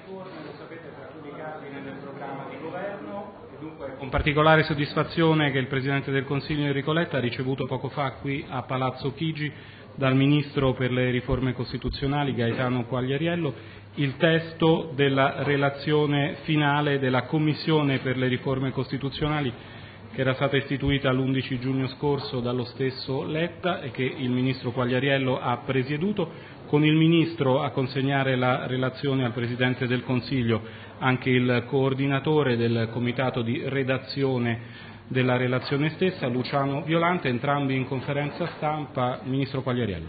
riforme, lo sapete, per alcuni casi nel programma di governo, e dunque con particolare soddisfazione che il Presidente del Consiglio Enrico Letta ha ricevuto poco fa qui a Palazzo Chigi dal Ministro per le riforme costituzionali Gaetano Quagliariello il testo della relazione finale della Commissione per le riforme costituzionali che era stata istituita l'11 giugno scorso dallo stesso Letta e che il Ministro Quagliariello ha presieduto, con il Ministro a consegnare la relazione al Presidente del Consiglio, anche il coordinatore del Comitato di redazione della relazione stessa, Luciano Violante, entrambi in conferenza stampa. Ministro Quagliariello.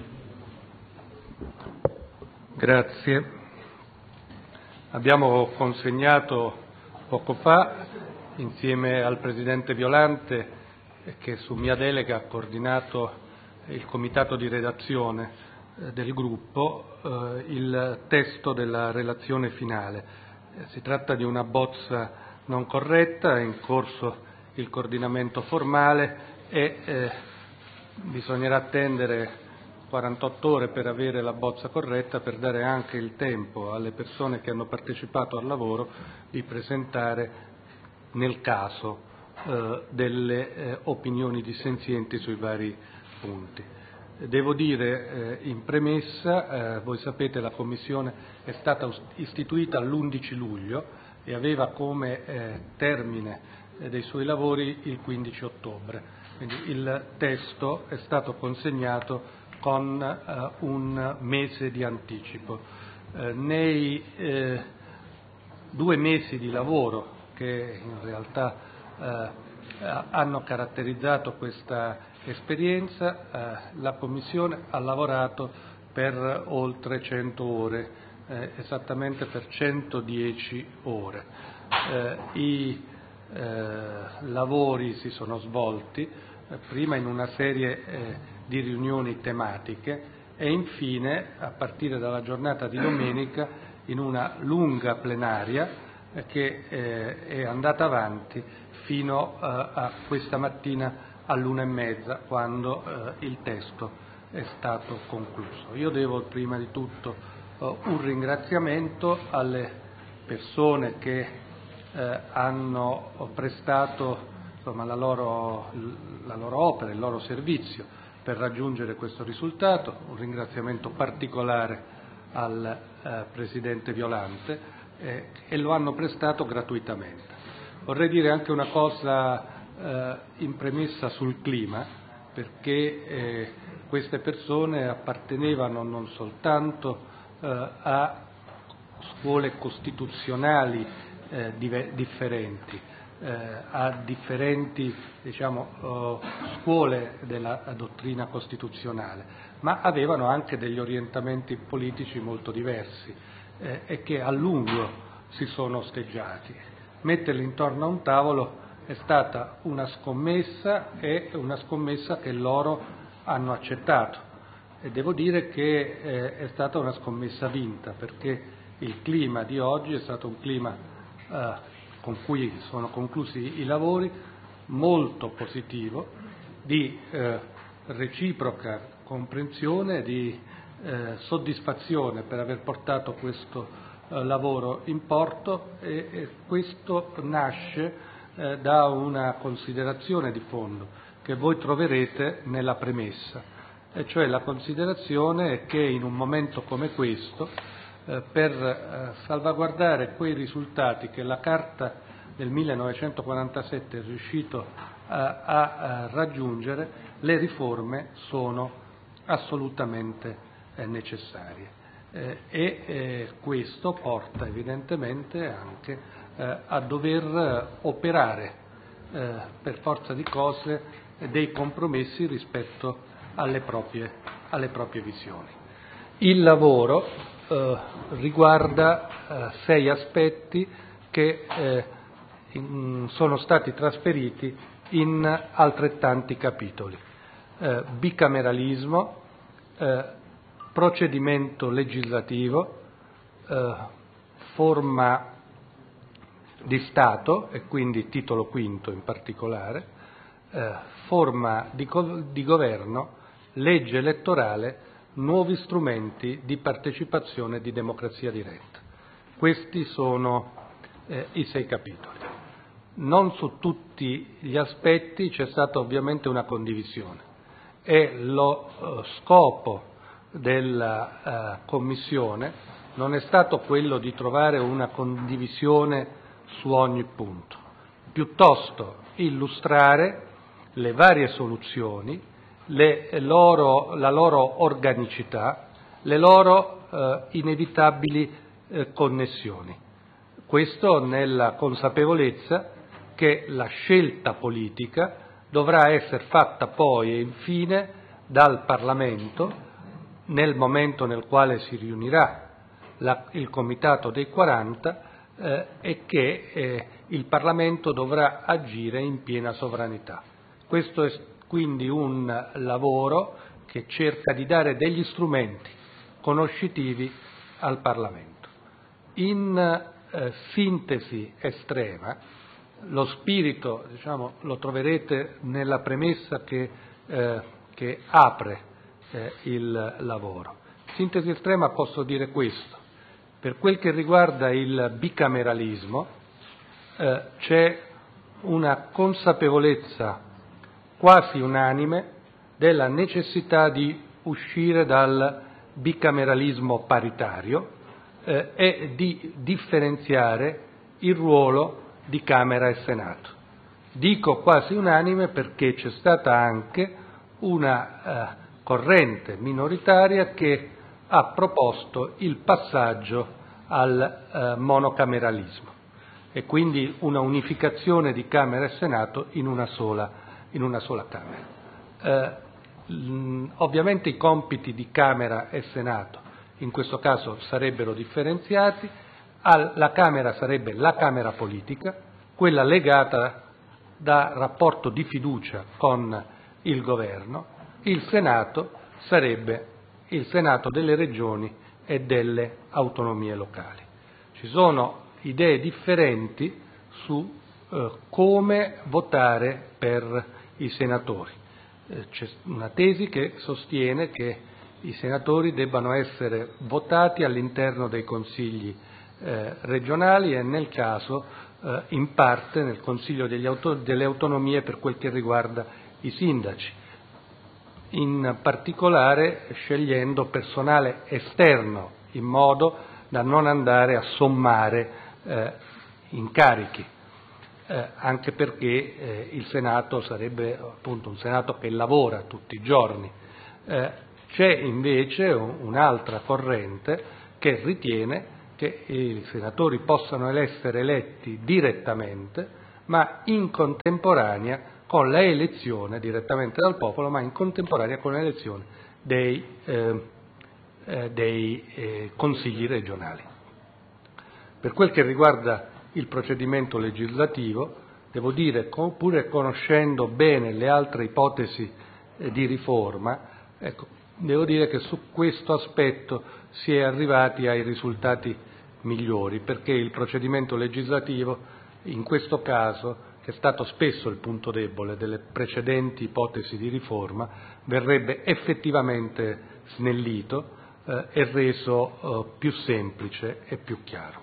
Grazie. Abbiamo consegnato poco fa, insieme al Presidente Violante, che su mia delega ha coordinato il Comitato di redazione del gruppo, il testo della relazione finale. Si tratta di una bozza non corretta, è in corso il coordinamento formale e bisognerà attendere 48 ore per avere la bozza corretta, per dare anche il tempo alle persone che hanno partecipato al lavoro di presentare, nel caso, delle opinioni dissenzienti sui vari punti. Devo dire in premessa, voi sapete la Commissione è stata istituita l'11 luglio e aveva come termine dei suoi lavori il 15 ottobre, quindi il testo è stato consegnato con un mese di anticipo. Nei 2 mesi di lavoro che in realtà hanno caratterizzato questa esperienza, la Commissione ha lavorato per oltre 100 ore, esattamente per 110 ore. I lavori si sono svolti prima in una serie di riunioni tematiche e infine, a partire dalla giornata di domenica, in una lunga plenaria che è andata avanti fino a questa mattina all'1:30, quando il testo è stato concluso. Io devo prima di tutto un ringraziamento alle persone che hanno prestato la loro opera, il loro servizio per raggiungere questo risultato, un ringraziamento particolare al Presidente Violante, e lo hanno prestato gratuitamente. Vorrei dire anche una cosa in premessa sul clima, perché queste persone appartenevano non soltanto a scuole costituzionali differenti, a differenti scuole della dottrina costituzionale, ma avevano anche degli orientamenti politici molto diversi e che a lungo si sono osteggiati. Metterli intorno a un tavolo è stata una scommessa, e una scommessa che loro hanno accettato, e devo dire che è stata una scommessa vinta, perché il clima di oggi è stato un clima con cui sono conclusi i lavori molto positivo, di reciproca comprensione, di soddisfazione per aver portato questo lavoro in porto, e questo nasce da una considerazione di fondo che voi troverete nella premessa, e cioè la considerazione che in un momento come questo, per salvaguardare quei risultati che la Carta del 1947 è riuscito a raggiungere, le riforme sono assolutamente necessarie. E questo porta evidentemente anche a dover operare per forza di cose dei compromessi rispetto alle proprie visioni. Il lavoro riguarda 6 aspetti che sono stati trasferiti in altrettanti capitoli: bicameralismo, procedimento legislativo, forma di Stato e quindi titolo quinto in particolare, forma di governo, legge elettorale, nuovi strumenti di partecipazione e di democrazia diretta. Questi sono i 6 capitoli. Non su tutti gli aspetti c'è stata ovviamente una condivisione e lo scopo della Commissione non è stato quello di trovare una condivisione su ogni punto, piuttosto illustrare le varie soluzioni, la loro organicità, le loro inevitabili connessioni. Questo nella consapevolezza che la scelta politica dovrà essere fatta poi e infine dal Parlamento nel momento nel quale si riunirà il Comitato dei 40 e che il Parlamento dovrà agire in piena sovranità. Questo è quindi un lavoro che cerca di dare degli strumenti conoscitivi al Parlamento. In sintesi estrema, lo spirito, lo troverete nella premessa che apre il lavoro. In sintesi estrema posso dire questo: per quel che riguarda il bicameralismo c'è una consapevolezza quasi unanime della necessità di uscire dal bicameralismo paritario e di differenziare il ruolo di Camera e Senato. Dico quasi unanime perché c'è stata anche una corrente minoritaria che ha proposto il passaggio al monocameralismo e quindi una unificazione di Camera e Senato in una sola Camera. Ovviamente i compiti di Camera e Senato in questo caso sarebbero differenziati. La Camera sarebbe la Camera politica, quella legata da rapporto di fiducia con il Governo. Il Senato sarebbe il Senato delle regioni e delle autonomie locali. Ci sono idee differenti su come votare per i senatori. C'è una tesi che sostiene che i senatori debbano essere votati all'interno dei consigli regionali e nel caso in parte nel Consiglio delle autonomie per quel che riguarda i sindaci, in particolare scegliendo personale esterno in modo da non andare a sommare incarichi, anche perché il Senato sarebbe appunto un Senato che lavora tutti i giorni. C'è invece un'altra corrente che ritiene che i senatori possano essere eletti direttamente, ma in contemporanea con la elezione direttamente dal popolo, ma in contemporanea con l'elezione dei consigli regionali. Per quel che riguarda il procedimento legislativo, devo dire, pur conoscendo bene le altre ipotesi di riforma, devo dire che su questo aspetto si è arrivati ai risultati migliori, perché il procedimento legislativo in questo caso, che è stato spesso il punto debole delle precedenti ipotesi di riforma, verrebbe effettivamente snellito e reso più semplice e più chiaro,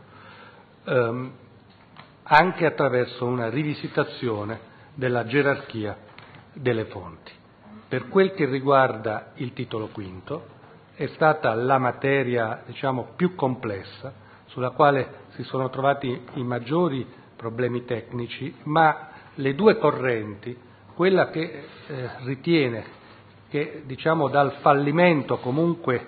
anche attraverso una rivisitazione della gerarchia delle fonti. Per quel che riguarda il titolo quinto, è stata la materia più complessa, sulla quale si sono trovati i maggiori problemi tecnici, ma le due correnti, quella che ritiene che dal fallimento, comunque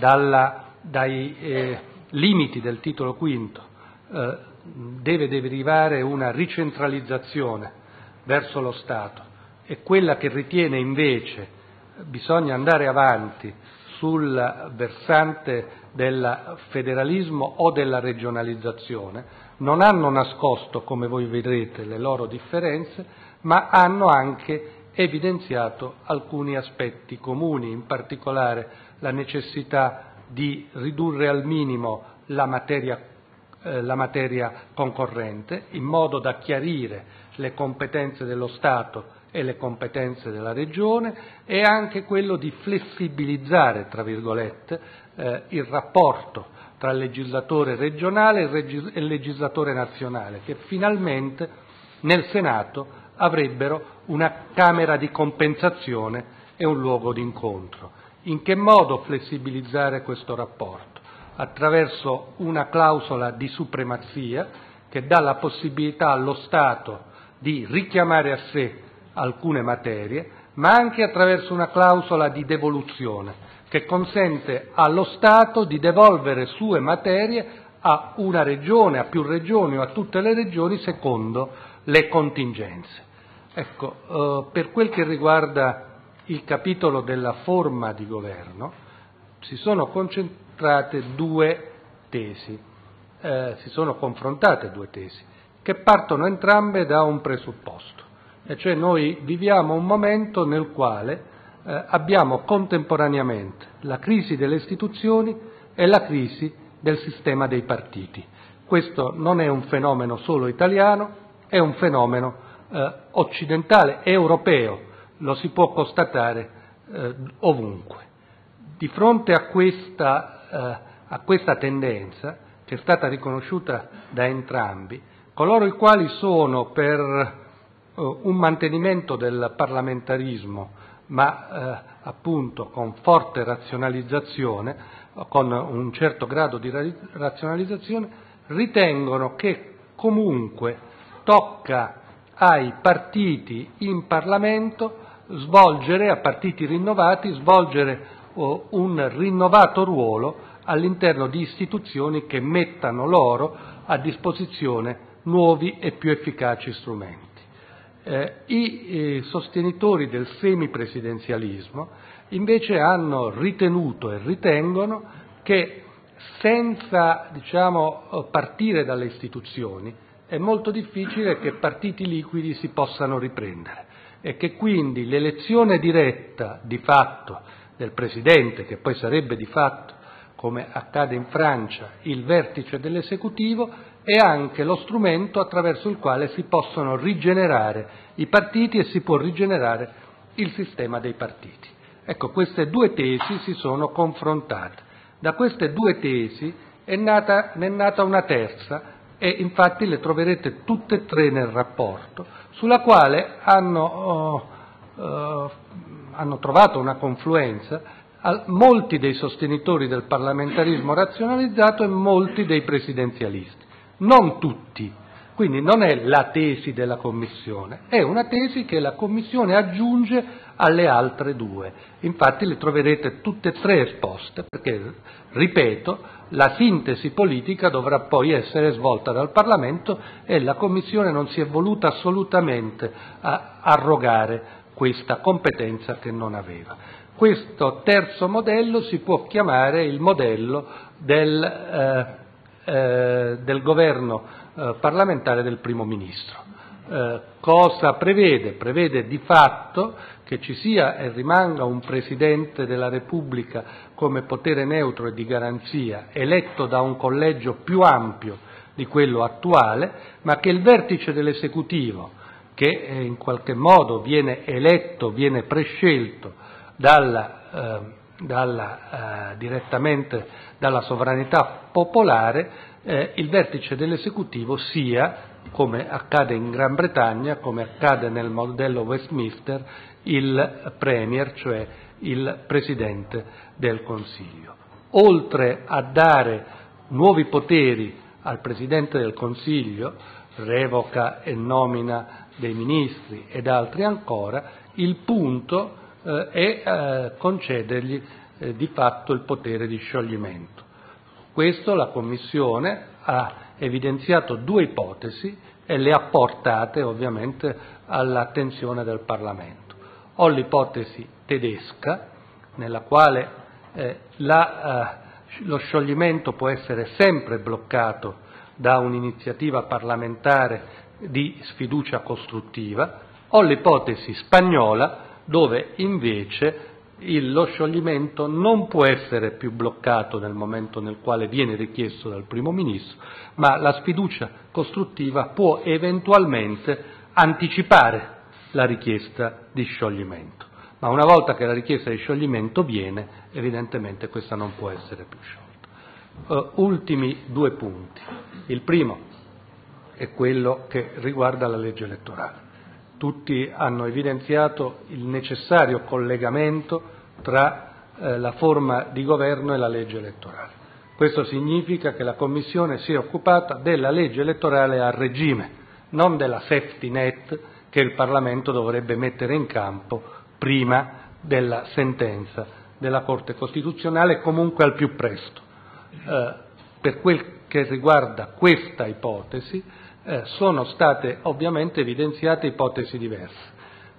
dai limiti del titolo quinto, deve derivare una ricentralizzazione verso lo Stato, e quella che ritiene invece bisogna andare avanti sul versante del federalismo o della regionalizzazione, non hanno nascosto, come voi vedrete, le loro differenze, ma hanno anche evidenziato alcuni aspetti comuni, in particolare la necessità di ridurre al minimo la materia concorrente, in modo da chiarire le competenze dello Stato e le competenze della Regione, e anche quello di flessibilizzare, tra virgolette, il rapporto tra il legislatore regionale e il legislatore nazionale, che finalmente nel Senato avrebbero una Camera di compensazione e un luogo di incontro. In che modo flessibilizzare questo rapporto? Attraverso una clausola di supremazia che dà la possibilità allo Stato di richiamare a sé alcune materie, ma anche attraverso una clausola di devoluzione che consente allo Stato di devolvere sue materie a una regione, a più regioni o a tutte le regioni secondo le contingenze. Ecco, per quel che riguarda il capitolo della forma di governo, si sono concentrate due tesi, si sono confrontate due tesi, che partono entrambe da un presupposto, e cioè noi viviamo un momento nel quale abbiamo contemporaneamente la crisi delle istituzioni e la crisi del sistema dei partiti. Questo non è un fenomeno solo italiano, è un fenomeno occidentale, europeo, lo si può constatare ovunque. Di fronte a questa tendenza, che è stata riconosciuta da entrambi, coloro i quali sono per un mantenimento del parlamentarismo, ma appunto con forte razionalizzazione, con un certo grado di razionalizzazione, ritengono che comunque tocca ai partiti in Parlamento svolgere, a partiti rinnovati, svolgere un rinnovato ruolo all'interno di istituzioni che mettano loro a disposizione nuovi e più efficaci strumenti. I sostenitori del semipresidenzialismo invece hanno ritenuto e ritengono che senza partire dalle istituzioni è molto difficile che partiti liquidi si possano riprendere e che quindi l'elezione diretta di fatto del Presidente, che poi sarebbe di fatto, come accade in Francia, il vertice dell'esecutivo, è anche lo strumento attraverso il quale si possono rigenerare i partiti e si può rigenerare il sistema dei partiti. Ecco, queste due tesi si sono confrontate. Da queste due tesi ne è nata una terza, e infatti le troverete tutte e tre nel rapporto, sulla quale hanno trovato una confluenza molti dei sostenitori del parlamentarismo razionalizzato e molti dei presidenzialisti. Non tutti, quindi non è la tesi della Commissione, è una tesi che la Commissione aggiunge alle altre due. Infatti le troverete tutte e tre esposte perché, ripeto, la sintesi politica dovrà poi essere svolta dal Parlamento e la Commissione non si è voluta assolutamente arrogare questa competenza che non aveva. Questo terzo modello si può chiamare il modello del governo parlamentare del primo ministro. Cosa prevede? Prevede di fatto che ci sia e rimanga un Presidente della Repubblica come potere neutro e di garanzia, eletto da un collegio più ampio di quello attuale, ma che il vertice dell'esecutivo, che in qualche modo viene eletto, viene prescelto direttamente dalla sovranità popolare, il vertice dell'esecutivo sia, come accade in Gran Bretagna, come accade nel modello Westminster, il Premier, cioè il Presidente del Consiglio. Oltre a dare nuovi poteri al Presidente del Consiglio, revoca e nomina dei ministri ed altri ancora, il punto è concedergli di fatto il potere di scioglimento. Questo la Commissione ha evidenziato due ipotesi e le ha portate ovviamente all'attenzione del Parlamento. O l'ipotesi tedesca, nella quale lo scioglimento può essere sempre bloccato da un'iniziativa parlamentare di sfiducia costruttiva, o l'ipotesi spagnola, dove invece lo scioglimento non può essere più bloccato nel momento nel quale viene richiesto dal Primo Ministro, ma la sfiducia costruttiva può eventualmente anticipare la richiesta di scioglimento. Ma una volta che la richiesta di scioglimento viene, evidentemente questa non può essere più sciolta. Ultimi due punti. Il primo è quello che riguarda la legge elettorale. Tutti hanno evidenziato il necessario collegamento tra la forma di governo e la legge elettorale. Questo significa che la Commissione si è occupata della legge elettorale a regime, non della safety net che il Parlamento dovrebbe mettere in campo prima della sentenza della Corte Costituzionale, comunque al più presto. Per quel che riguarda questa ipotesi, sono state ovviamente evidenziate ipotesi diverse.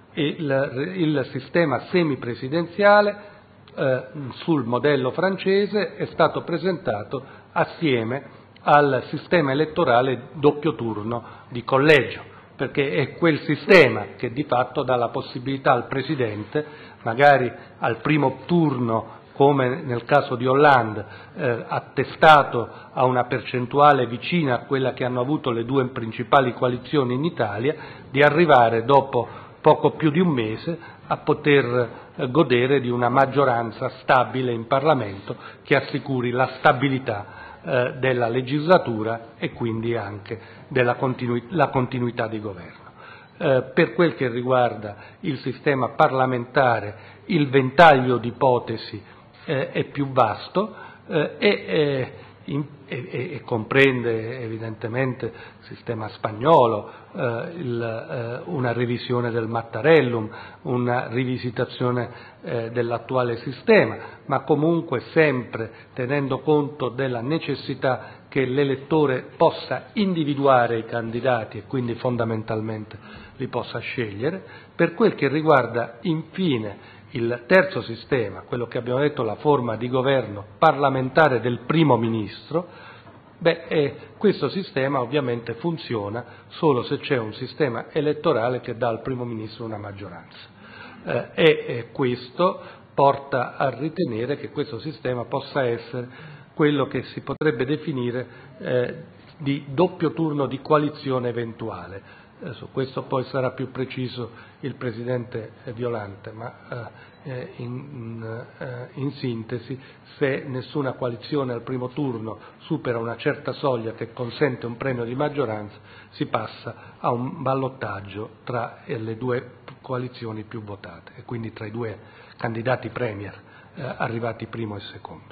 Il sistema semipresidenziale sul modello francese è stato presentato assieme al sistema elettorale doppio turno di collegio, perché è quel sistema che di fatto dà la possibilità al Presidente, magari al primo turno come nel caso di Hollande, attestato a una percentuale vicina a quella che hanno avuto le due principali coalizioni in Italia, di arrivare dopo poco più di un mese a poter godere di una maggioranza stabile in Parlamento che assicuri la stabilità della legislatura e quindi anche la continuità di governo. Per quel che riguarda il sistema parlamentare, il ventaglio di ipotesi è più vasto e comprende evidentemente il sistema spagnolo, una revisione del Mattarellum, una rivisitazione dell'attuale sistema, ma comunque sempre tenendo conto della necessità che l'elettore possa individuare i candidati e quindi fondamentalmente li possa scegliere. Per quel che riguarda infine il terzo sistema, quello che abbiamo detto, la forma di governo parlamentare del primo ministro, questo sistema ovviamente funziona solo se c'è un sistema elettorale che dà al primo ministro una maggioranza e questo porta a ritenere che questo sistema possa essere quello che si potrebbe definire di doppio turno di coalizione eventuale. Su questo poi sarà più preciso il Presidente Violante, ma in sintesi, se nessuna coalizione al primo turno supera una certa soglia che consente un premio di maggioranza, si passa a un ballottaggio tra le due coalizioni più votate e quindi tra i due candidati premier arrivati primo e secondo.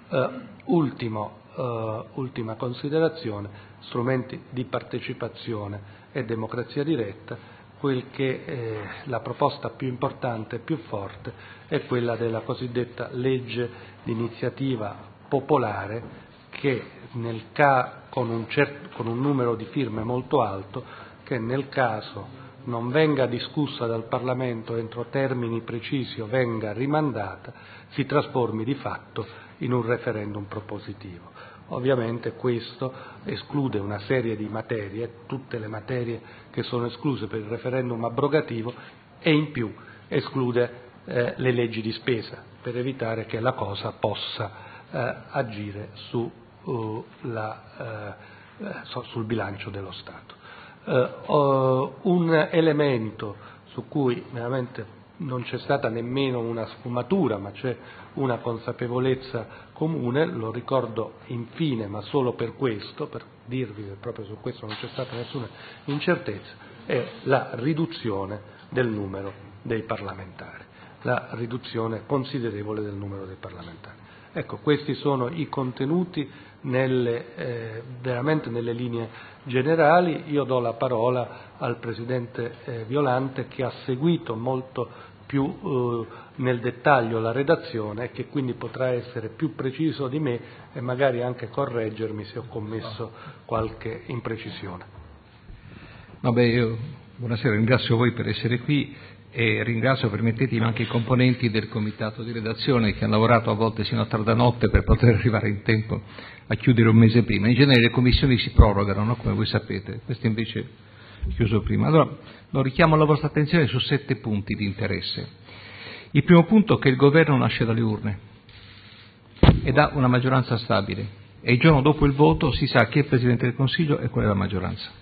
Ultima considerazione, strumenti di partecipazione e democrazia diretta. La proposta più importante e più forte è quella della cosiddetta legge di iniziativa popolare che con un numero di firme molto alto, che nel caso non venga discussa dal Parlamento entro termini precisi o venga rimandata, si trasformi di fatto in un referendum propositivo. Ovviamente questo esclude una serie di materie, tutte le materie che sono escluse per il referendum abrogativo, e in più esclude le leggi di spesa per evitare che la cosa possa agire sul bilancio dello Stato. Un elemento su cui veramente non c'è stata nemmeno una sfumatura, ma c'è una consapevolezza comune, lo ricordo infine, ma solo per questo, per dirvi che proprio su questo non c'è stata nessuna incertezza, è la riduzione del numero dei parlamentari, la riduzione considerevole del numero dei parlamentari. Ecco, questi sono i contenuti veramente nelle linee generali. Io do la parola al Presidente Violante, che ha seguito molto più nel dettaglio la redazione e che quindi potrà essere più preciso di me e magari anche correggermi se ho commesso qualche imprecisione. Buonasera, ringrazio voi per essere qui e ringrazio, permettetemi, anche i componenti del comitato di redazione che hanno lavorato a volte sino a tarda notte per poter arrivare in tempo a chiudere un mese prima. In genere le commissioni si prorogano, no? Come voi sapete, questo invece è chiuso prima. Allora, richiamo la vostra attenzione su 7 punti di interesse. Il primo punto è che il governo nasce dalle urne ed ha una maggioranza stabile e il giorno dopo il voto si sa chi è il Presidente del Consiglio e qual è la maggioranza.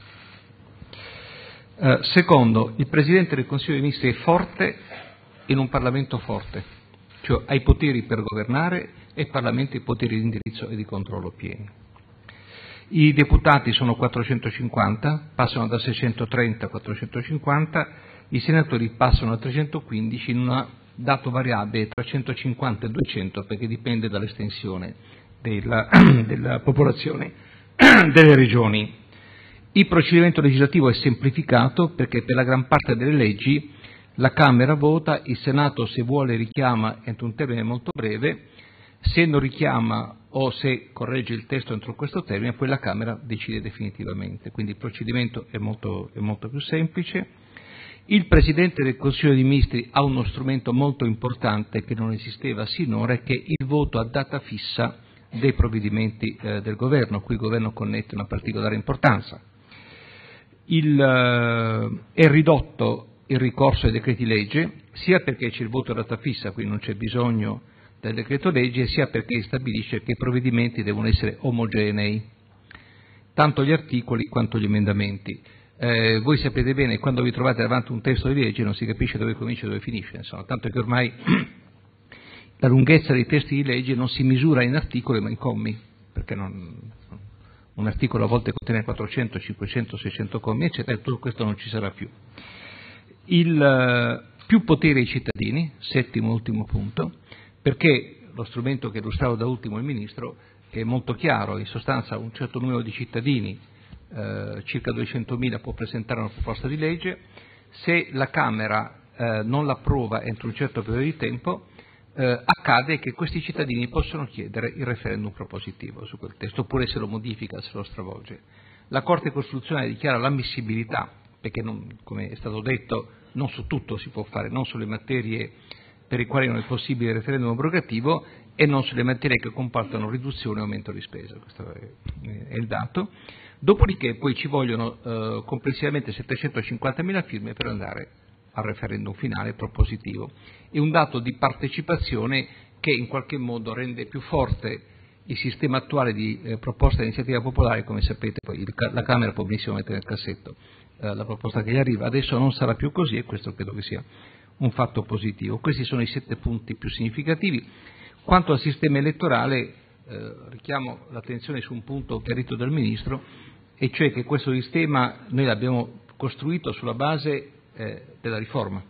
Secondo, il Presidente del Consiglio dei Ministri è forte in un Parlamento forte, cioè ha i poteri per governare e il Parlamento i poteri di indirizzo e di controllo pieni. I deputati sono 450, passano da 630 a 450, i senatori passano a 315 in un dato variabile tra 150 e 200 perché dipende dall'estensione della popolazione delle regioni. Il procedimento legislativo è semplificato perché per la gran parte delle leggi la Camera vota, il Senato se vuole richiama entro un termine molto breve, se non richiama o se corregge il testo entro questo termine, poi la Camera decide definitivamente. Quindi il procedimento è molto più semplice. Il Presidente del Consiglio dei Ministri ha uno strumento molto importante che non esisteva sinora, che è il voto a data fissa dei provvedimenti del Governo, a cui il Governo connette una particolare importanza. È ridotto il ricorso ai decreti legge, sia perché c'è il voto a data fissa, quindi non c'è bisogno del decreto legge, sia perché stabilisce che i provvedimenti devono essere omogenei, tanto gli articoli quanto gli emendamenti. Voi sapete bene, quando vi trovate davanti a un testo di legge non si capisce dove comincia e dove finisce, insomma, tanto che ormai la lunghezza dei testi di legge non si misura in articoli ma in commi, perché un articolo a volte contiene 400, 500, 600 commi, eccetera, e tutto questo non ci sarà più. Più potere ai cittadini, settimo e ultimo punto, perché lo strumento che illustravo da ultimo il Ministro è molto chiaro, in sostanza un certo numero di cittadini, circa 200.000, può presentare una proposta di legge, se la Camera non l'approva entro un certo periodo di tempo, accade che questi cittadini possono chiedere il referendum propositivo su quel testo, oppure se lo modifica, se lo stravolge. La Corte Costituzionale dichiara l'ammissibilità, perché come è stato detto non su tutto si può fare, non sulle materie per le quali non è possibile il referendum abrogativo e non sulle materie che comportano riduzione o aumento di spesa, questo è il dato. Dopodiché poi ci vogliono complessivamente 750.000 firme per andare al referendum finale propositivo. È un dato di partecipazione che in qualche modo rende più forte il sistema attuale di proposta di iniziativa popolare. Come sapete poi la Camera può benissimo mettere nel cassetto la proposta che gli arriva, adesso non sarà più così e questo credo che sia un fatto positivo. Questi sono i 7 punti più significativi. Quanto al sistema elettorale richiamo l'attenzione su un punto chiarito dal Ministro, e cioè che questo sistema noi l'abbiamo costruito sulla base della riforma,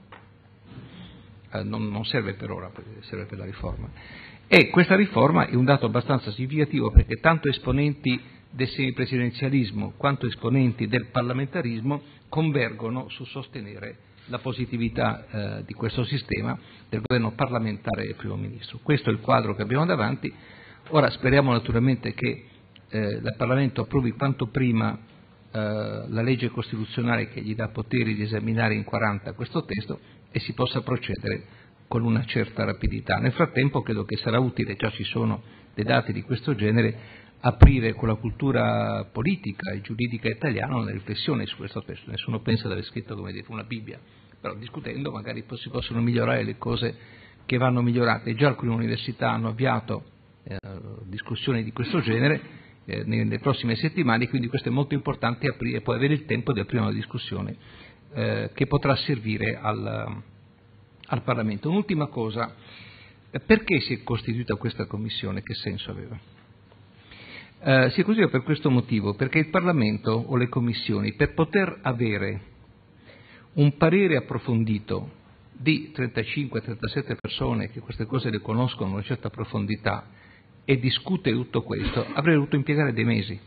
non serve per ora, serve per la riforma, e questa riforma è un dato abbastanza significativo perché tanto esponenti del semipresidenzialismo quanto esponenti del parlamentarismo convergono su sostenere la positività di questo sistema del governo parlamentare del primo ministro. Questo è il quadro che abbiamo davanti. Ora speriamo naturalmente che il Parlamento approvi quanto prima la legge costituzionale che gli dà poteri di esaminare in 40 questo testo e si possa procedere con una certa rapidità. Nel frattempo credo che sarà utile, già ci sono dei dati di questo genere, aprire con la cultura politica e giuridica italiana una riflessione su questo testo. Nessuno pensa di aver scritto, come dire, una Bibbia, però discutendo magari si possono migliorare le cose che vanno migliorate. Già alcune università hanno avviato discussioni di questo genere nelle prossime settimane, quindi questo è molto importante, aprire, poi avere il tempo di aprire una discussione che potrà servire al Parlamento. Un'ultima cosa, perché si è costituita questa commissione? Che senso aveva? Si è costituita per questo motivo, perché il Parlamento o le commissioni, per poter avere un parere approfondito di 35-37 persone che queste cose le conoscono a una certa profondità e discutere tutto questo, avrebbe dovuto impiegare dei mesi.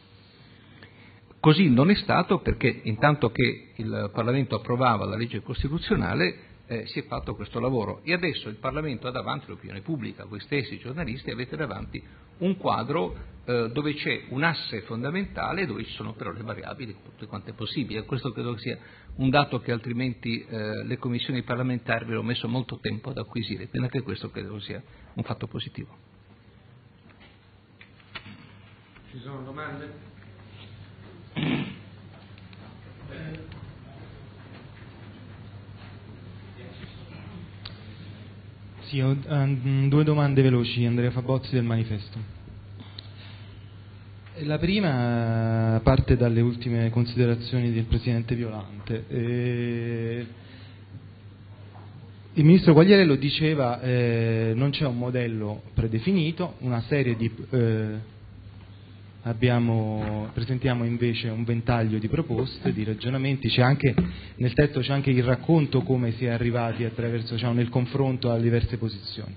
Così non è stato, perché intanto che il Parlamento approvava la legge costituzionale si è fatto questo lavoro e adesso il Parlamento ha davanti l'opinione pubblica, voi stessi giornalisti avete davanti un quadro dove c'è un asse fondamentale, dove ci sono però le variabili tutte quante possibili, e questo credo che sia un dato che altrimenti le commissioni parlamentari avrebbero messo molto tempo ad acquisire, quindi anche questo credo sia un fatto positivo. Ci sono domande? Sì, ho due domande veloci. Andrea Fabozzi del Manifesto. La prima parte dalle ultime considerazioni del Presidente Violante. Il ministro Quagliariello diceva non c'è un modello predefinito, una serie di presentiamo invece un ventaglio di proposte, di ragionamenti, nel testo c'è anche il racconto come si è arrivati attraverso, nel confronto a diverse posizioni.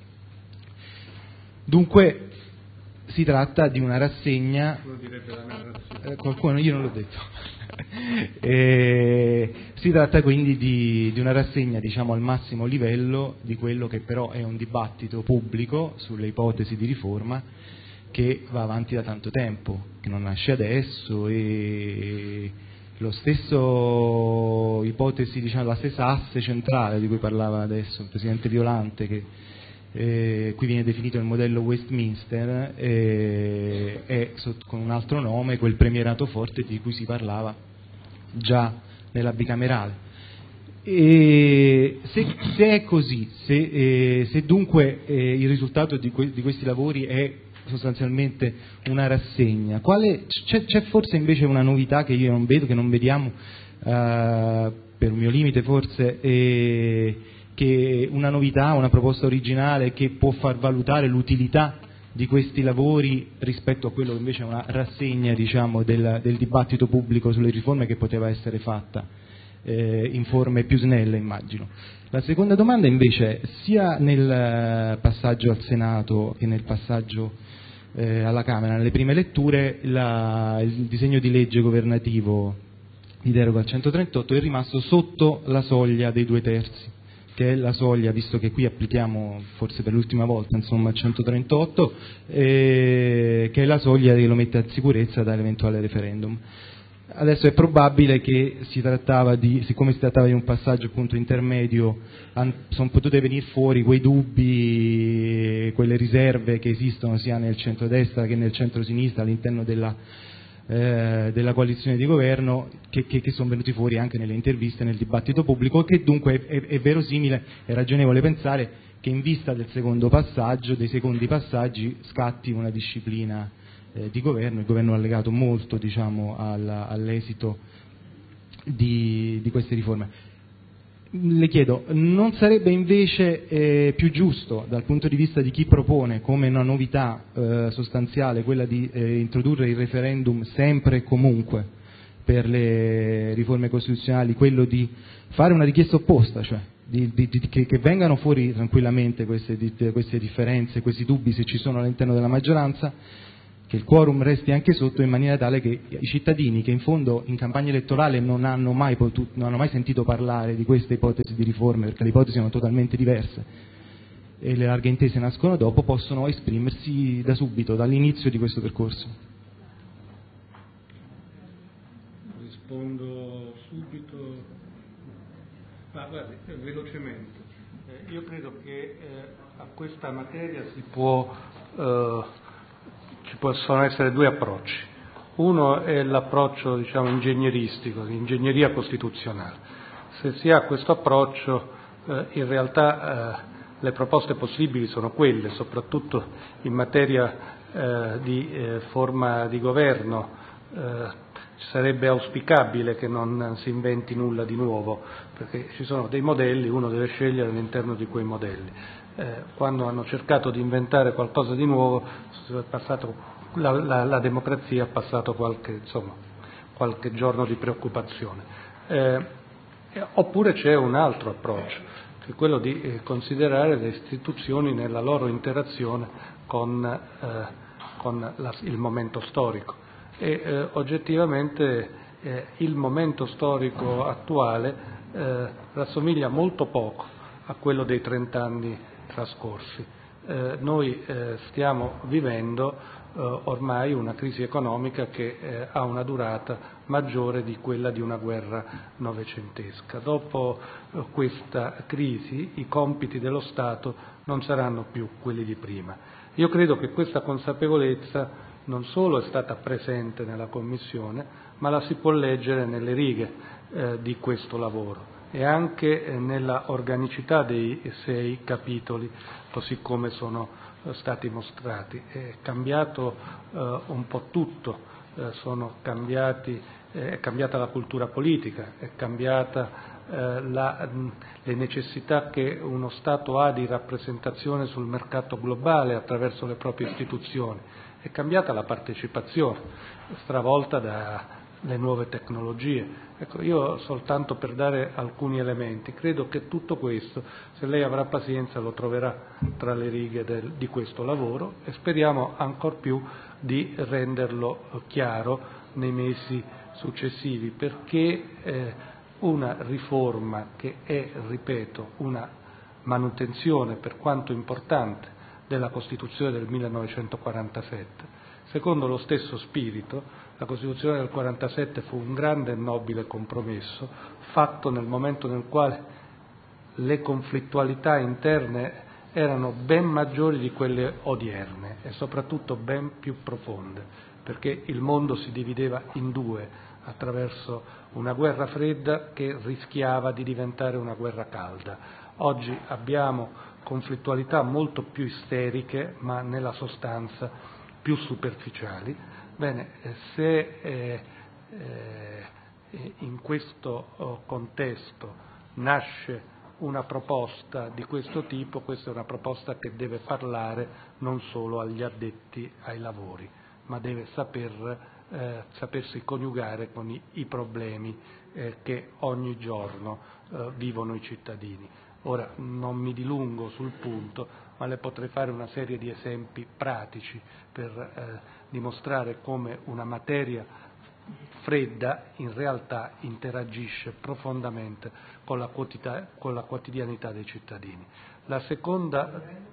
Dunque si tratta di una rassegna, qualcuno, io non l'ho detto, si tratta quindi di una rassegna al massimo livello di quello che però è un dibattito pubblico sulle ipotesi di riforma che va avanti da tanto tempo, che non nasce adesso, e lo stesso ipotesi, la stessa asse centrale di cui parlava adesso il Presidente Violante, che qui viene definito il modello Westminster, è con un altro nome quel premierato forte di cui si parlava già nella bicamerale. E se è così, se dunque il risultato di questi lavori è sostanzialmente una rassegna, c'è forse invece una novità che io non vedo, che non vediamo, per un mio limite forse, che una novità, una proposta originale che può far valutare l'utilità di questi lavori rispetto a quello che invece è una rassegna del dibattito pubblico sulle riforme che poteva essere fatta in forme più snelle, immagino. La seconda domanda invece, sia nel passaggio al Senato che nel passaggio alla Camera, nelle prime letture, il disegno di legge governativo di deroga al 138 è rimasto sotto la soglia dei 2/3, che è la soglia, visto che qui applichiamo forse per l'ultima volta il 138, che è la soglia che lo mette a sicurezza dall'eventuale referendum. Adesso è probabile che siccome si trattava di un passaggio appunto intermedio, sono potute venire fuori quei dubbi, quelle riserve che esistono sia nel centrodestra che nel centrosinistra all'interno della coalizione di governo, che sono venuti fuori anche nelle interviste, nel dibattito pubblico, che dunque è verosimile, è ragionevole pensare che in vista del secondo passaggio, dei secondi passaggi, scatti una disciplina di governo. Il governo ha legato molto all'esito di queste riforme. Le chiedo, non sarebbe invece più giusto dal punto di vista di chi propone come una novità sostanziale quella di introdurre il referendum sempre e comunque per le riforme costituzionali, quello di fare una richiesta opposta, cioè che vengano fuori tranquillamente queste differenze, questi dubbi se ci sono all'interno della maggioranza, che il quorum resti anche sotto, in maniera tale che i cittadini, che in fondo in campagna elettorale non hanno mai sentito parlare di queste ipotesi di riforme, perché le ipotesi sono totalmente diverse e le larghe intese nascono dopo, possono esprimersi da subito, dall'inizio di questo percorso. Rispondo subito, ma guardi, velocemente. Io credo che a questa materia ci possono essere due approcci. Uno è l'approccio ingegneristico, di ingegneria costituzionale. Se si ha questo approccio, in realtà le proposte possibili sono quelle, soprattutto in materia di forma di governo. Sarebbe auspicabile che non si inventi nulla di nuovo, perché ci sono dei modelli, uno deve scegliere all'interno di quei modelli. Quando hanno cercato di inventare qualcosa di nuovo, la democrazia ha passato qualche giorno di preoccupazione. Oppure c'è un altro approccio, che è quello di considerare le istituzioni nella loro interazione con il momento storico. E oggettivamente il momento storico attuale rassomiglia molto poco a quello dei 30 anni trascorsi. Noi stiamo vivendo ormai una crisi economica che ha una durata maggiore di quella di una guerra novecentesca. Dopo questa crisi i compiti dello Stato non saranno più quelli di prima. Io credo che questa consapevolezza non solo è stata presente nella Commissione, ma la si può leggere nelle righe di questo lavoro e anche nella organicità dei 6 capitoli, così come sono stati mostrati. È cambiato un po' tutto, sono cambiati è cambiata la cultura politica, è cambiata le necessità che uno Stato ha di rappresentazione sul mercato globale attraverso le proprie istituzioni, è cambiata la partecipazione, stravolta dalle nuove tecnologie. Ecco, io soltanto per dare alcuni elementi, credo che tutto questo, se lei avrà pazienza, lo troverà tra le righe di questo lavoro e speriamo ancor più di renderlo chiaro nei mesi successivi, perché una riforma che è, ripeto, una manutenzione per quanto importante della Costituzione del 1947, secondo lo stesso spirito, la Costituzione del 1947 fu un grande e nobile compromesso fatto nel momento nel quale le conflittualità interne erano ben maggiori di quelle odierne e soprattutto ben più profonde, perché il mondo si divideva in due attraverso una guerra fredda che rischiava di diventare una guerra calda. Oggi abbiamo conflittualità molto più isteriche, ma nella sostanza più superficiali. Bene, se in questo contesto nasce una proposta di questo tipo, questa è una proposta che deve parlare non solo agli addetti ai lavori, ma deve sapersi coniugare con i problemi che ogni giorno vivono i cittadini. Ora non mi dilungo sul punto, ma le potrei fare una serie di esempi pratici per dimostrare come una materia fredda in realtà interagisce profondamente con la quotidianità dei cittadini. La seconda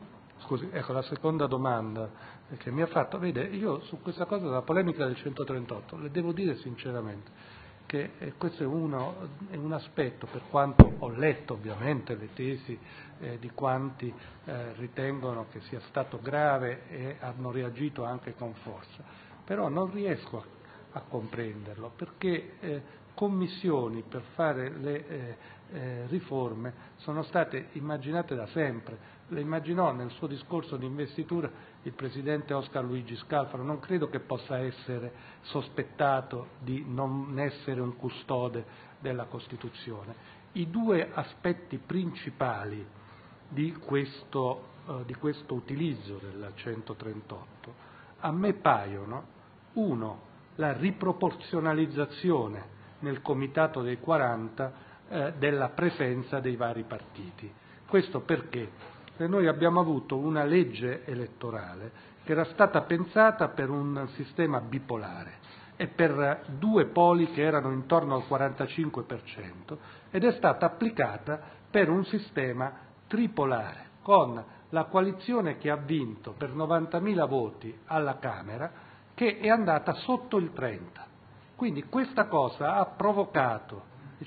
domanda che mi ha fatto, vede, io su questa cosa della polemica del 138 le devo dire sinceramente che questo è un aspetto, per quanto ho letto ovviamente le tesi di quanti ritengono che sia stato grave e hanno reagito anche con forza, però non riesco a comprenderlo, perché commissioni per fare le riforme sono state immaginate da sempre. Le immaginò nel suo discorso di investitura il presidente Oscar Luigi Scalfaro, non credo che possa essere sospettato di non essere un custode della Costituzione. I due aspetti principali di questo utilizzo del 138 a me paiono: uno, la riproporzionalizzazione nel Comitato dei 40 della presenza dei vari partiti. Questo perché? Noi abbiamo avuto una legge elettorale che era stata pensata per un sistema bipolare e per due poli che erano intorno al 45% ed è stata applicata per un sistema tripolare, con la coalizione che ha vinto per 90.000 voti alla Camera, che è andata sotto il 30. Quindi questa cosa ha provocato,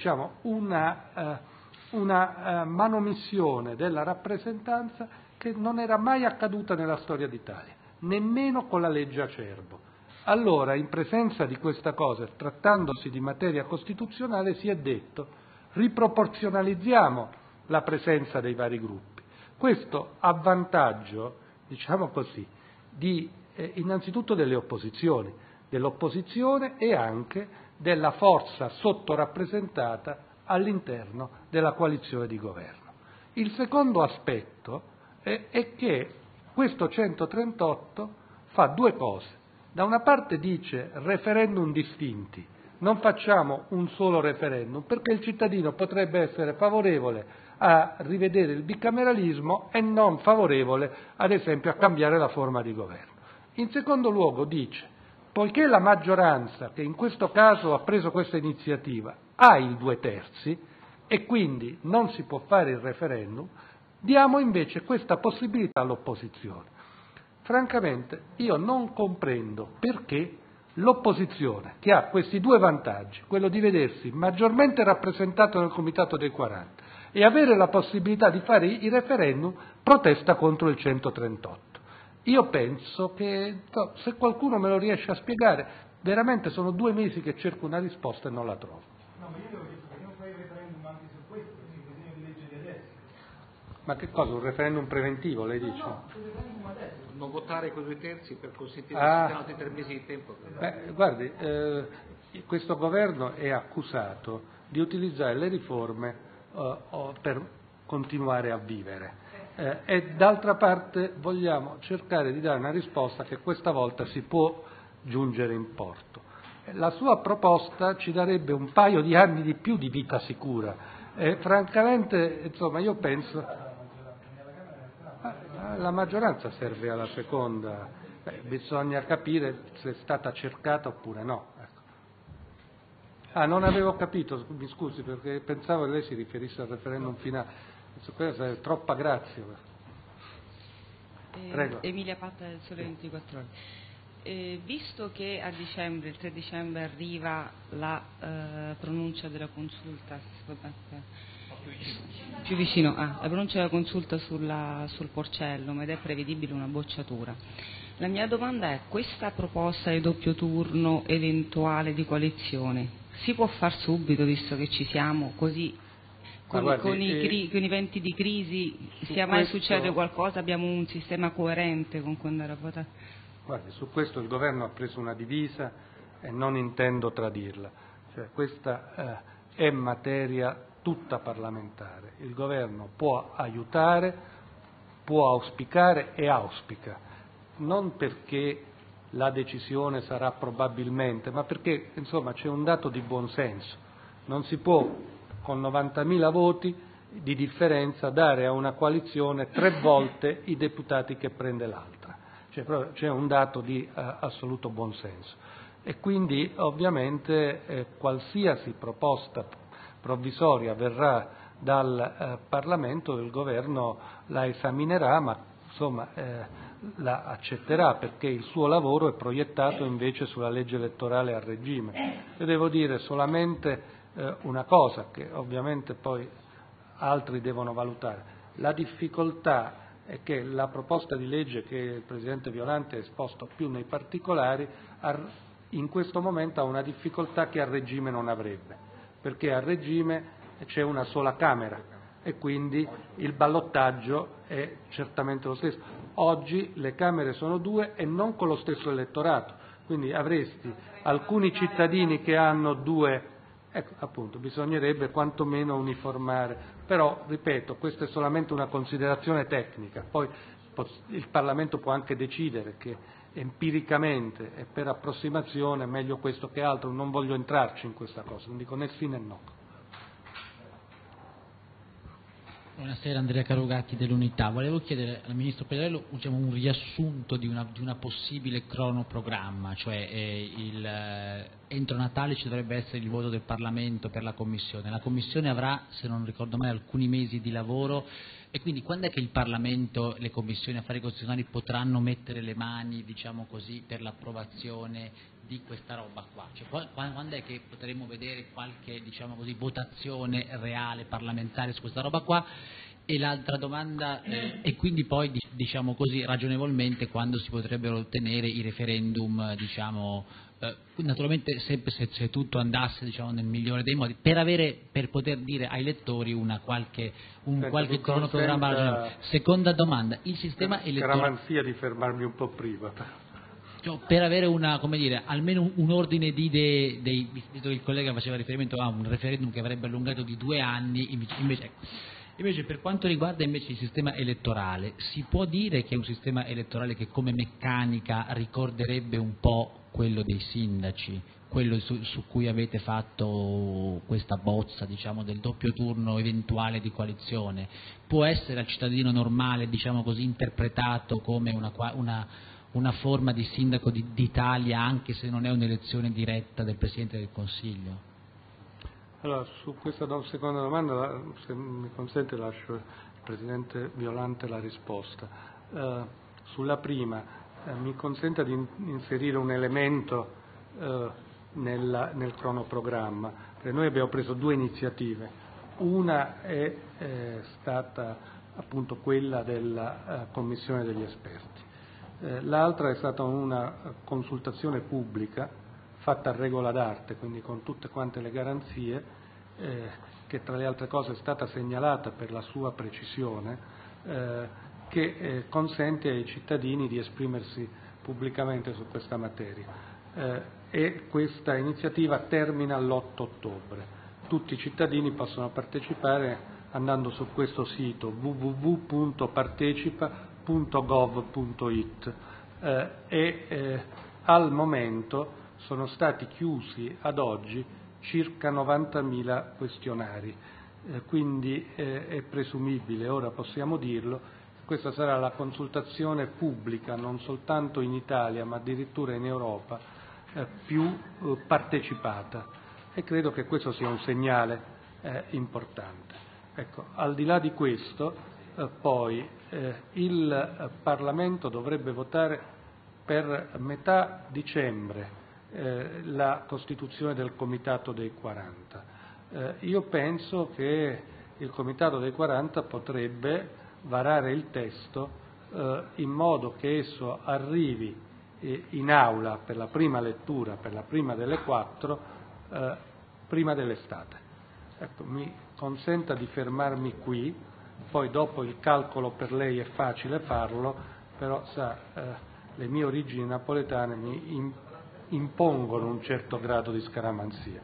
una manomissione della rappresentanza che non era mai accaduta nella storia d'Italia, nemmeno con la legge Acerbo. Allora, in presenza di questa cosa, trattandosi di materia costituzionale, si è detto: riproporzionalizziamo la presenza dei vari gruppi. Questo a vantaggio, innanzitutto dell'opposizione e anche della forza sottorappresentata all'interno della coalizione di governo. Il secondo aspetto è che questo 138 fa due cose. Da una parte dice referendum distinti, non facciamo un solo referendum perché il cittadino potrebbe essere favorevole a rivedere il bicameralismo e non favorevole, ad esempio, a cambiare la forma di governo. In secondo luogo dice: poiché la maggioranza, che in questo caso ha preso questa iniziativa, ha il 2/3 e quindi non si può fare il referendum, diamo invece questa possibilità all'opposizione. Francamente io non comprendo perché l'opposizione, che ha questi due vantaggi, quello di vedersi maggiormente rappresentato nel Comitato dei 40 e avere la possibilità di fare i referendum, protesta contro il 138. Io penso che, se qualcuno me lo riesce a spiegare, veramente sono 2 mesi che cerco una risposta e non la trovo. No, ma io devo dire perché non fai il referendum anche su questo, sul disegno di legge di adesso. Ma che cosa, un referendum preventivo, lei dice? No, sul referendum adesso. Non votare con 2/3 per consentire al sistema di 3 mesi di tempo. Guardi, questo governo è accusato di utilizzare le riforme per continuare a vivere. E d'altra parte vogliamo cercare di dare una risposta che questa volta si può giungere in porto. La sua proposta ci darebbe un paio di anni di più di vita sicura e francamente, insomma, io penso la maggioranza serve alla seconda, bisogna capire se è stata cercata oppure no. Ecco. Non avevo capito, mi scusi, perché pensavo che lei si riferisse al referendum finale. Questa è troppa grazia. Prego. Emilia Patta del Sole 24 Ore. Visto che a dicembre, il 3 dicembre arriva la pronuncia della consulta, più vicino, la pronuncia della consulta sul Porcellum ed è prevedibile una bocciatura, la mia domanda è: questa proposta di doppio turno eventuale di coalizione si può far subito, visto che ci siamo, così con i eventi di crisi, sia mai succede qualcosa, abbiamo un sistema coerente con cui andare a votare? Guardi, su questo il governo ha preso una divisa e non intendo tradirla, cioè, questa è materia tutta parlamentare, il governo può aiutare, può auspicare e auspica, non perché la decisione sarà probabilmente, ma perché insomma c'è un dato di buonsenso, non si può con 90.000 voti di differenza dare a una coalizione 3 volte i deputati che prende l'altra, c'è un dato di assoluto buonsenso e quindi ovviamente qualsiasi proposta provvisoria verrà dal Parlamento, il governo la esaminerà, ma insomma la accetterà perché il suo lavoro è proiettato invece sulla legge elettorale a regime. Io devo dire solamente una cosa che ovviamente poi altri devono valutare: la difficoltà è che la proposta di legge che il Presidente Violante ha esposto più nei particolari in questo momento ha una difficoltà che a regime non avrebbe, perché a regime c'è una sola Camera e quindi il ballottaggio è certamente lo stesso. Oggi le Camere sono 2 e non con lo stesso elettorato, quindi avresti alcuni cittadini che hanno 2. Ecco, appunto, bisognerebbe quantomeno uniformare, però, ripeto, questa è solamente una considerazione tecnica, poi il Parlamento può anche decidere che empiricamente e per approssimazione è meglio questo che altro, non voglio entrarci in questa cosa, non dico né sì né no. Buonasera, Andrea Carugatti dell'Unità. Volevo chiedere al Ministro Pecoraro un riassunto di una possibile cronoprogramma, cioè entro Natale ci dovrebbe essere il voto del Parlamento per la Commissione. La Commissione avrà, se non ricordo male, alcuni mesi di lavoro e quindi quando è che il Parlamento e le Commissioni Affari Costituzionali potranno mettere le mani, diciamo così, per l'approvazione di questa roba qua? Cioè, quando è che potremo vedere qualche, diciamo così, votazione reale parlamentare su questa roba qua? E l'altra domanda e quindi poi, diciamo così, ragionevolmente quando si potrebbero ottenere i referendum, diciamo, naturalmente sempre se tutto andasse, diciamo, nel migliore dei modi, per poter dire ai lettori un qualche cronoprogramma ragionevole. Seconda domanda, il sistema elettorale. Scaramanzia di fermarmi un po' prima. Per avere almeno un ordine di idee, visto che il collega faceva riferimento a un referendum che avrebbe allungato di 2 anni, invece per quanto riguarda invece il sistema elettorale, si può dire che è un sistema elettorale che come meccanica ricorderebbe un po' quello dei sindaci, quello su cui avete fatto questa bozza, diciamo, del doppio turno eventuale di coalizione, può essere al cittadino normale, diciamo così, interpretato come una forma di sindaco d'Italia, anche se non è un'elezione diretta del Presidente del Consiglio? Allora, su questa seconda domanda, se mi consente, lascio al Presidente Violante la risposta. Sulla prima, mi consenta di inserire un elemento nel cronoprogramma, perché noi abbiamo preso 2 iniziative. Una è stata appunto quella della Commissione degli esperti. L'altra è stata una consultazione pubblica fatta a regola d'arte, quindi con tutte quante le garanzie, che tra le altre cose è stata segnalata per la sua precisione, che consente ai cittadini di esprimersi pubblicamente su questa materia. e questa iniziativa termina l'8 ottobre. Tutti i cittadini possono partecipare andando su questo sito www.partecipa.gov.it al momento sono stati chiusi ad oggi circa 90.000 questionari, quindi è presumibile, ora possiamo dirlo, questa sarà la consultazione pubblica non soltanto in Italia ma addirittura in Europa più partecipata, e credo che questo sia un segnale importante. Ecco, al di là di questo poi il Parlamento dovrebbe votare per metà dicembre la costituzione del Comitato dei 40. Io penso che il Comitato dei 40 potrebbe varare il testo in modo che esso arrivi in aula per la prima lettura, per la prima delle 4, prima dell'estate. Ecco, mi consenta di fermarmi qui, poi dopo il calcolo per lei è facile farlo, però sa, le mie origini napoletane mi impongono un certo grado di scaramanzia.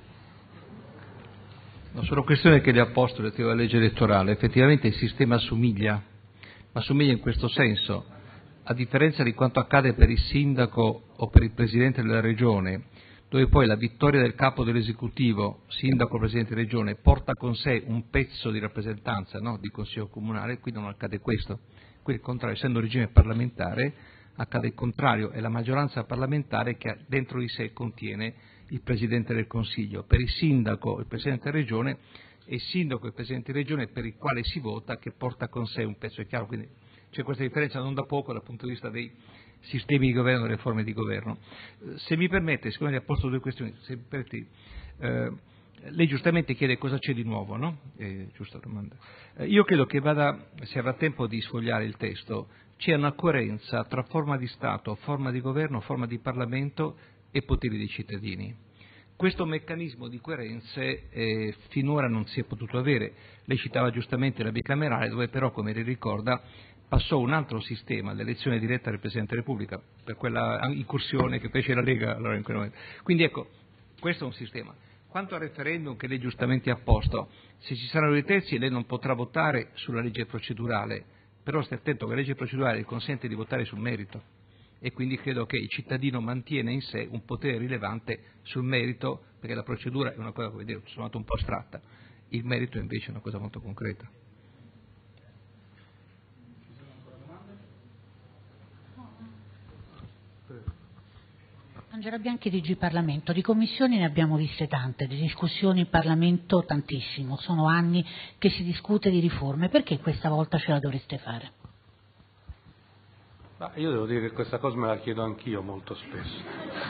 No, sono questioni che le ha posto relative alla legge elettorale. Effettivamente il sistema assomiglia in questo senso, a differenza di quanto accade per il sindaco o per il presidente della regione, dove poi la vittoria del capo dell'esecutivo, sindaco o presidente di regione, porta con sé un pezzo di rappresentanza, no, di consiglio comunale. Qui non accade questo, qui il contrario, essendo un regime parlamentare accade il contrario, è la maggioranza parlamentare che dentro di sé contiene il Presidente del Consiglio. Per il sindaco il Presidente della Regione è il sindaco e il Presidente di Regione per il quale si vota, che porta con sé un pezzo, è chiaro, quindi c'è questa differenza non da poco dal punto di vista dei sistemi di governo e delle forme di governo. Se mi permette, siccome le ha posto due questioni, se mi permette, lei giustamente chiede cosa c'è di nuovo, no? Giusta domanda. Io credo che se avrà tempo di sfogliare il testo, c'è una coerenza tra forma di Stato, forma di governo, forma di Parlamento e poteri dei cittadini. Questo meccanismo di coerenze finora non si è potuto avere. Lei citava giustamente la bicamerale, dove però, come lei ricorda, passò un altro sistema, l'elezione diretta del Presidente della Repubblica, per quella incursione che fece la Lega allora in quel momento. Quindi ecco, questo è un sistema. Quanto al referendum che lei giustamente ha posto, se ci saranno dei terzi lei non potrà votare sulla legge procedurale, però stai attento che la legge procedurale consente di votare sul merito, e quindi credo che il cittadino mantiene in sé un potere rilevante sul merito, perché la procedura è una cosa, come dire, un po' astratta, il merito invece è una cosa molto concreta. Angela Bianchi, DG Parlamento. Di commissioni ne abbiamo viste tante, di discussioni in Parlamento tantissimo, sono anni che si discute di riforme, perché questa volta ce la dovreste fare? Ma io devo dire che questa cosa me la chiedo anch'io molto spesso.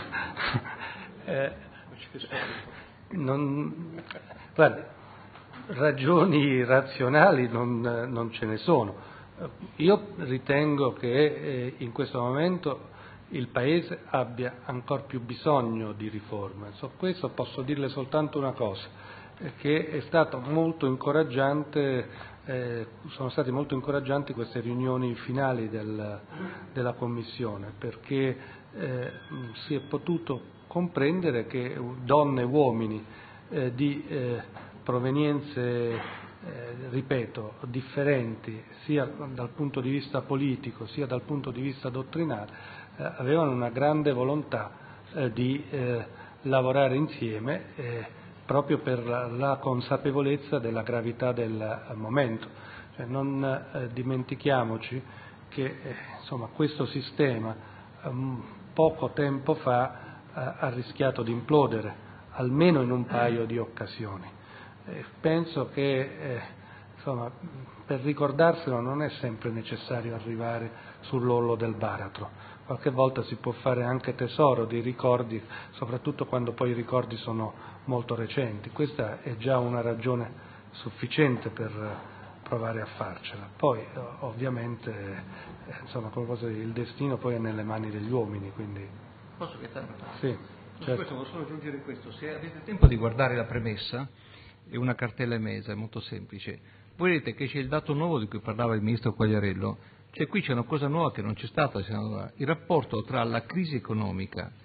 Guardi, ragioni razionali non ce ne sono. Io ritengo che in questo momento il Paese abbia ancor più bisogno di riforme. Su questo posso dirle soltanto una cosa, che è stato molto incoraggiante, sono state molto incoraggianti queste riunioni finali della Commissione, perché si è potuto comprendere che donne e uomini di provenienze, ripeto, differenti sia dal punto di vista politico sia dal punto di vista dottrinale, avevano una grande volontà di lavorare insieme proprio per la consapevolezza della gravità del momento. Cioè, non dimentichiamoci che insomma, questo sistema poco tempo fa ha rischiato di implodere, almeno in un paio di occasioni. Penso che insomma, per ricordarselo non è sempre necessario arrivare sull'orlo del baratro. Qualche volta si può fare anche tesoro di ricordi, soprattutto quando poi i ricordi sono molto recenti. Questa è già una ragione sufficiente per provare a farcela. Poi ovviamente insomma, il destino poi è nelle mani degli uomini. Quindi... Posso chiedere? Sì, certo. Questo, posso solo aggiungere questo. Se avete tempo di guardare la premessa, è una cartella emesa, è molto semplice. Voi vedete che c'è il dato nuovo di cui parlava il ministro Quagliariello. Cioè qui c'è una cosa nuova che non c'è stata, il rapporto tra la crisi economica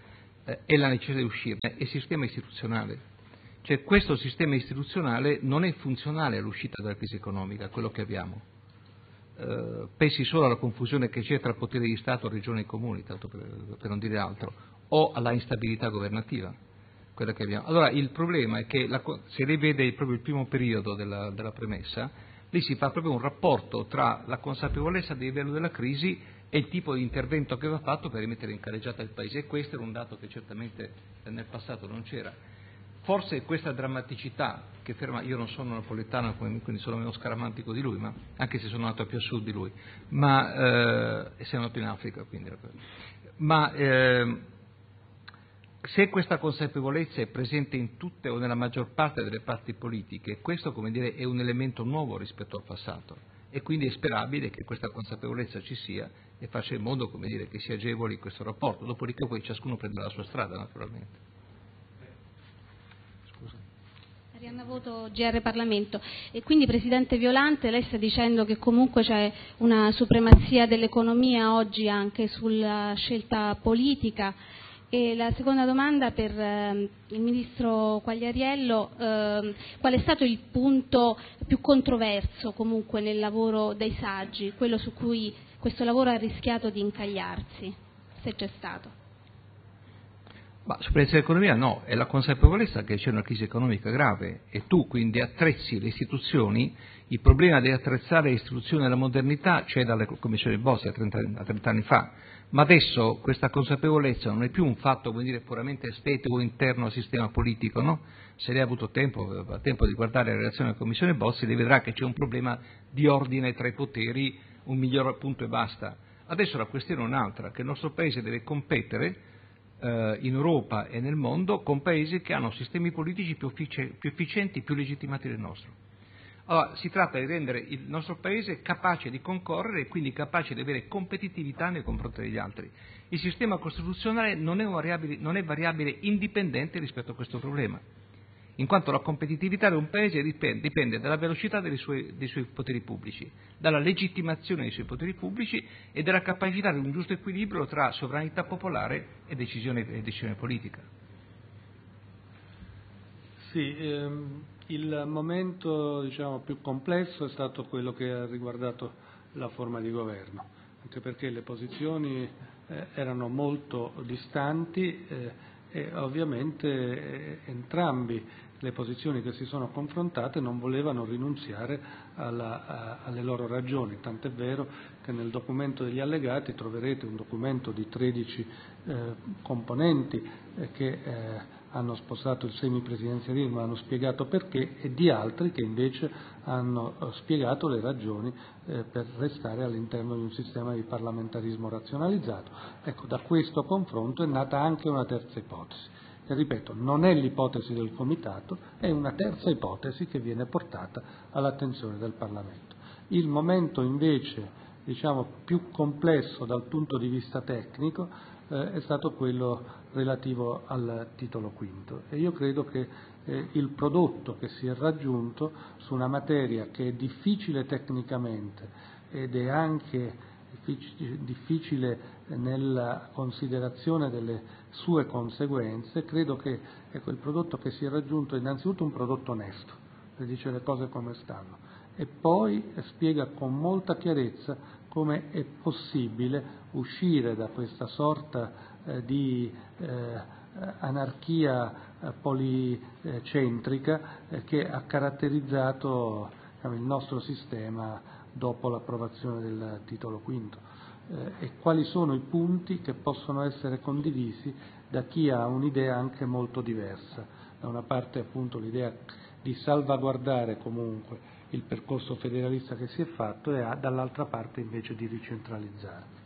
e la necessità di uscirne è il sistema istituzionale. Cioè questo sistema istituzionale non è funzionale all'uscita dalla crisi economica, quello che abbiamo. Pensi solo alla confusione che c'è tra potere di Stato, regioni e comuni, tanto per non dire altro, o alla instabilità governativa, quella che abbiamo. Allora il problema è che se lei vede proprio il primo periodo della premessa, lì si fa proprio un rapporto tra la consapevolezza del livello della crisi e il tipo di intervento che va fatto per rimettere in carreggiata il Paese, e questo era un dato che certamente nel passato non c'era. Forse questa drammaticità che ferma, io non sono napoletano, quindi sono meno scaramantico di lui, ma anche se sono nato più a sud di lui, e sono nato in Africa, quindi. Ma se questa consapevolezza è presente in tutte o nella maggior parte delle parti politiche, questo, come dire, è un elemento nuovo rispetto al passato, e quindi è sperabile che questa consapevolezza ci sia e faccia in modo, come dire, che si agevoli questo rapporto. Dopodiché poi ciascuno prende la sua strada, naturalmente. Arianna Voto, GR Parlamento. E quindi, Presidente Violante, lei sta dicendo che comunque c'è una supremazia dell'economia oggi anche sulla scelta politica. E la seconda domanda per il Ministro Quagliariello: qual è stato il punto più controverso comunque nel lavoro dei saggi, quello su cui questo lavoro ha rischiato di incagliarsi, se c'è stato? Ma sulla dell'economia no, è la consapevolezza che c'è una crisi economica grave e tu quindi attrezzi le istituzioni. Il problema di attrezzare le istituzioni alla modernità c'è dalle commissioni Bossi a 30 anni fa, ma adesso questa consapevolezza non è più un fatto, come dire, puramente estetico interno al sistema politico, no? Se lei ha avuto tempo di guardare la relazione della commissione Bossi, lei vedrà che c'è un problema di ordine tra i poteri, un miglior punto e basta. Adesso la questione è un'altra, che il nostro Paese deve competere in Europa e nel mondo con paesi che hanno sistemi politici più efficienti, più legittimati del nostro. Allora si tratta di rendere il nostro Paese capace di concorrere e quindi capace di avere competitività nei confronti degli altri. Il sistema costituzionale non è variabile indipendente rispetto a questo problema, in quanto la competitività di un Paese dipende dalla velocità dei suoi poteri pubblici, dalla legittimazione dei suoi poteri pubblici e dalla capacità di un giusto equilibrio tra sovranità popolare e decisione politica. Sì, il momento più complesso è stato quello che ha riguardato la forma di governo, anche perché le posizioni erano molto distanti e ovviamente entrambi le posizioni che si sono confrontate non volevano rinunziare alle loro ragioni, tant'è vero che nel documento degli allegati troverete un documento di 13 componenti che hanno sposato il semipresidenzialismo, hanno spiegato perché, e di altri che invece hanno spiegato le ragioni per restare all'interno di un sistema di parlamentarismo razionalizzato. Ecco, da questo confronto è nata anche una terza ipotesi. E ripeto, non è l'ipotesi del Comitato, è una terza ipotesi che viene portata all'attenzione del Parlamento. Il momento invece, più complesso dal punto di vista tecnico è stato quello relativo al titolo quinto, e io credo che il prodotto che si è raggiunto su una materia che è difficile tecnicamente ed è anche difficile nella considerazione delle sue conseguenze, credo che il prodotto che si è raggiunto è innanzitutto un prodotto onesto, che dice le cose come stanno, e poi spiega con molta chiarezza come è possibile uscire da questa sorta di anarchia policentrica che ha caratterizzato il nostro sistema dopo l'approvazione del titolo quinto, e quali sono i punti che possono essere condivisi da chi ha un'idea anche molto diversa. Da una parte appunto l'idea di salvaguardare comunque il percorso federalista che si è fatto e dall'altra parte invece di ricentralizzare.